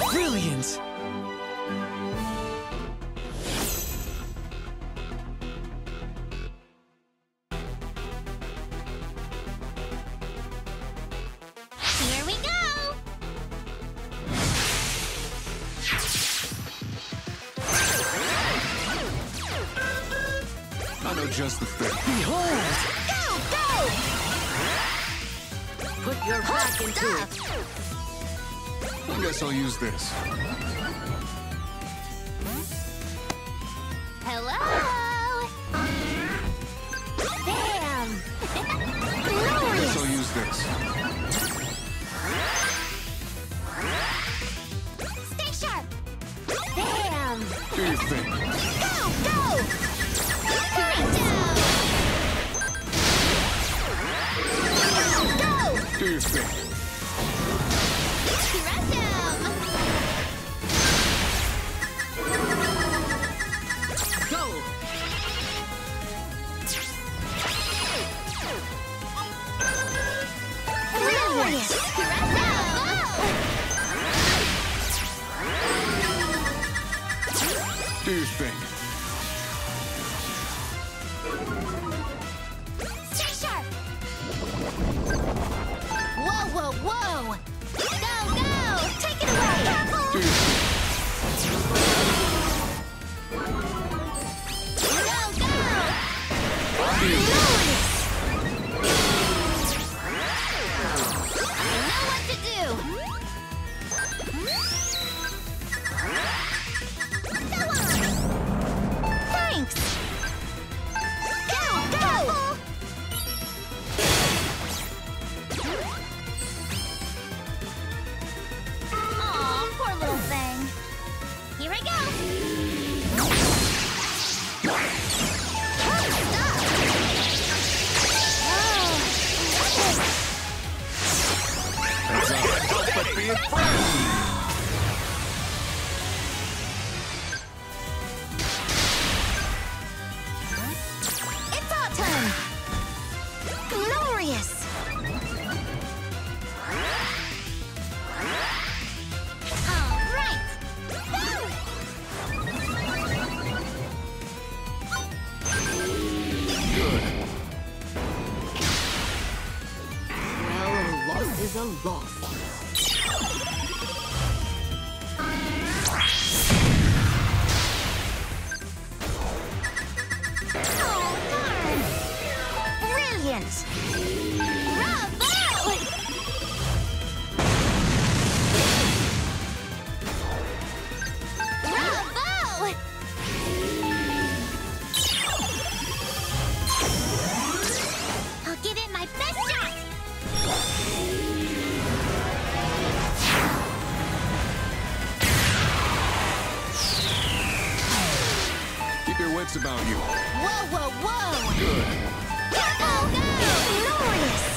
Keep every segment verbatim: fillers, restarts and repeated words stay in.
Brilliant! Here we go! I know just the thing. Behold! Go, go! Put your back into it. I guess I'll use this. Hello! Bam! I Glorious! guess I'll use this. Stay sharp! Bam! Do your thing. Go, go! Right down! Go, go! Do your thing. Right down! Go! Brilliant! Right down! Do your thing. Stay sharp! Whoa, whoa, whoa! Go, go! Take it away! Careful! Do your thing. Go, go! Do your thing. I know what to do! Go on! Thanks! Go, go! Aw, poor little thing. Here I go! Hurry, stop! Oh, But be afraid. it's autumn! Glorious! All right! Well, a loss is a loss. Oh, darn! Brilliant! Bravo! Bravo! I'll give it my best shot! Keep your wits about you. Whoa, whoa, whoa! Good. Go, go! Glorious!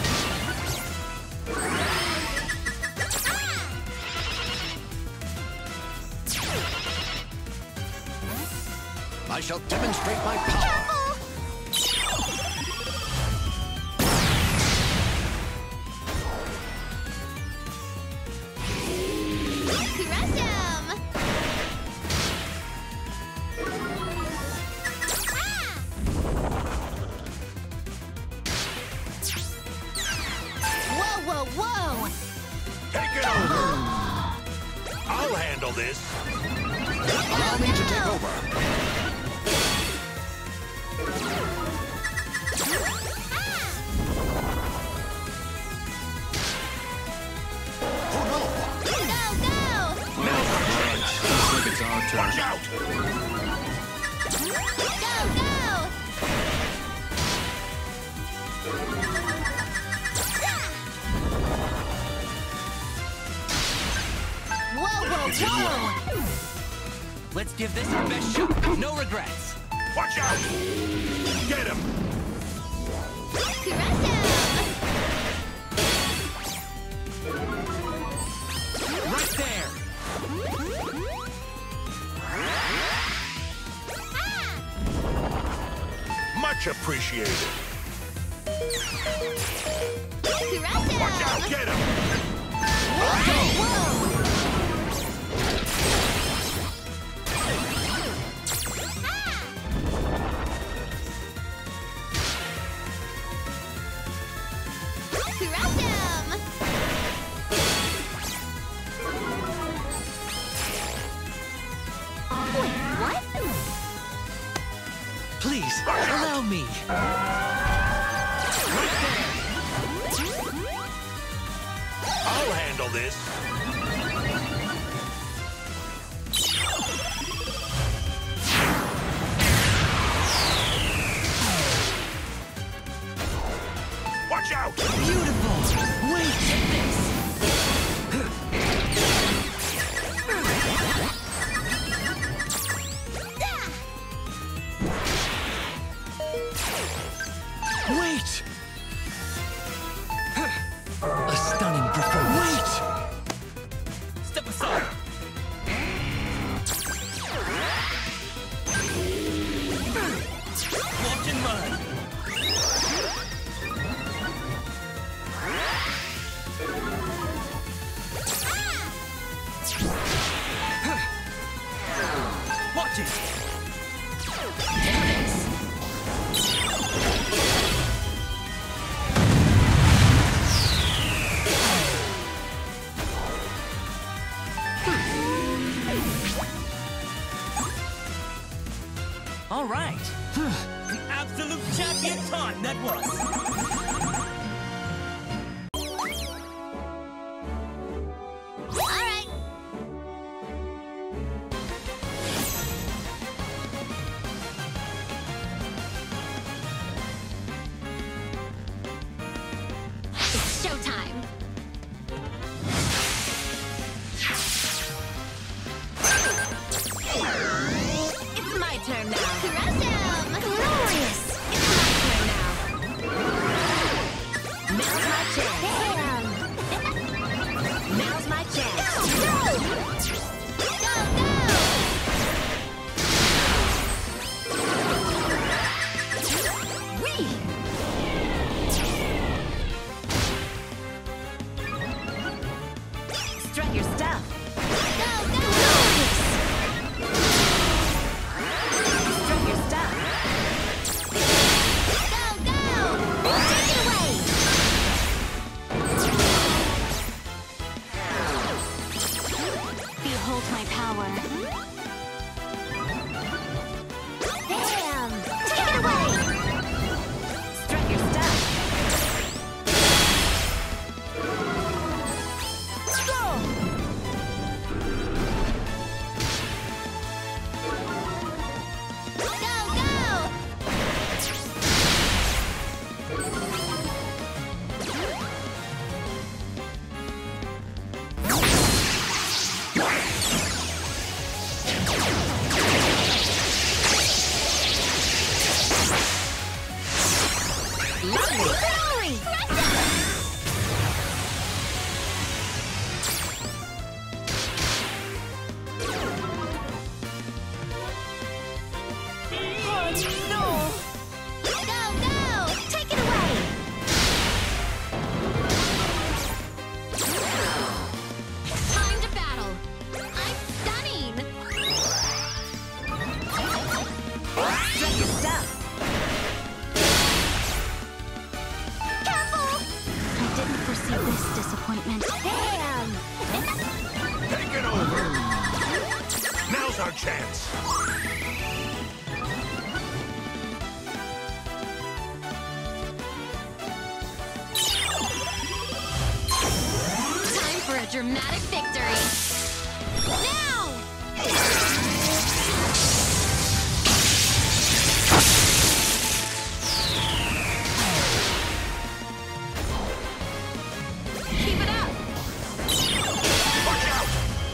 I shall demonstrate my power. Careful! Crush him! Ah! Whoa, whoa, whoa! Take it over. I'll handle this. Allow me to take over. Oh no! Go, go! Looks like it's our turn. Watch out! Go, go! Whoa, whoa, whoa! Let's give this our best shot. No regrets. Watch out! Get him! Crush him! Right there. Ah! Much appreciated. Crush him! Watch out! Get him! Whoa, whoa! Allow me. I'll handle this. Watch out! Beautiful. Wait. Take this. Wait. A stunning performance. Wait. Step aside. Walk in mud. Watch it. Take this. All right. An absolute champion time that was. All right. It's showtime. It's my turn now. Crush him! Glorious! It's my turn now. Now's my chance. Damn! Now's my chance. Go! Go, go! Whee! Strut your stuff. Go, go! Glorious! Strut your stuff. Go, go! Take it away! Behold my power. Damn! Take it away! Strut your stuff. Go! Go, go! Lovely! Glory! Oh, no! Go, go! Take it away! Time to battle! I'm stunning! Strut your stuff. Careful! I didn't foresee this disappointment. Damn! Take it over. Now's our chance. Time for a dramatic victory! Now! Keep it up! Watch out!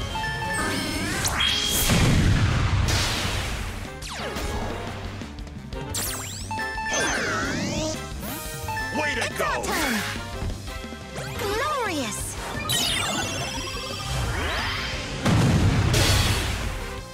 Way to It's go! our turn! Glorious!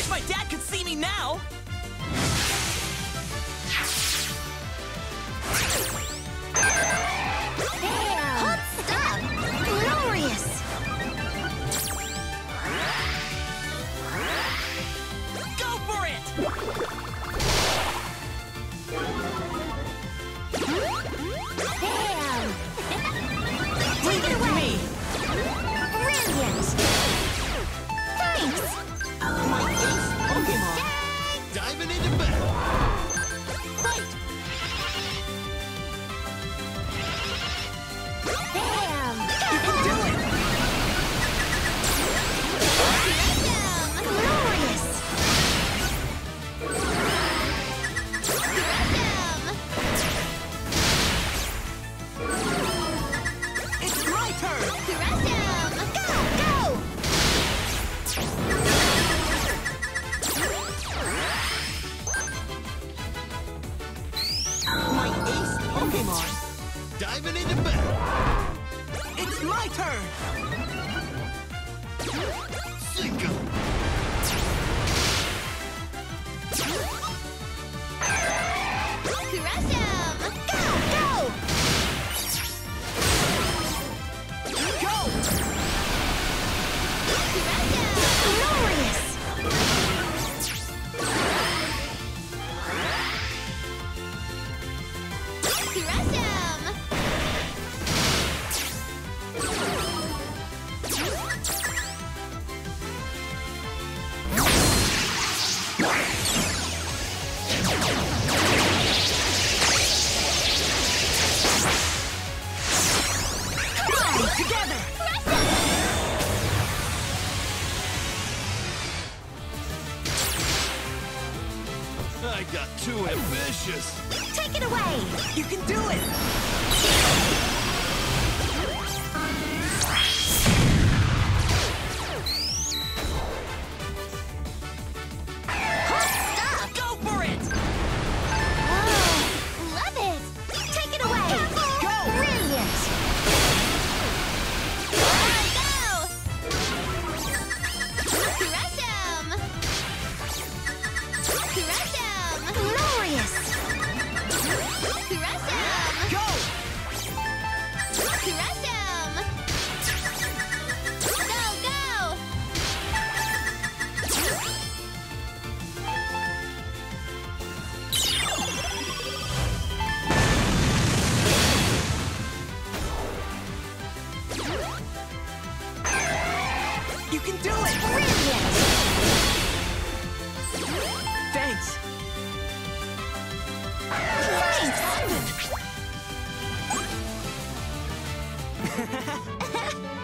Wish my dad could see me now! Damn! Hot stuff! Glorious! Go for it! Damn! Take it away! Me. Brilliant! Thanks! My ace Pokemon! Diving into battle. Fight! Damn! You can do it! Awesome! Glorious! Awesome! It's my turn! Awesome! Go! Go! My ace Pokemon! Diving into battle. It's my turn! Sink 'em. Awesome! Go! Go! Go! Awesome! Glorious! Awesome! Come on, together! I got too ambitious. Take it away! You can do it! Hot stuff! Go for it! Oh, love it! Take it away! Go! Brilliant! Go! Awesome! Awesome! Glorious! Awesome! Go! Awesome! Go, go! You can do it! Brilliant! Thanks! Thanks!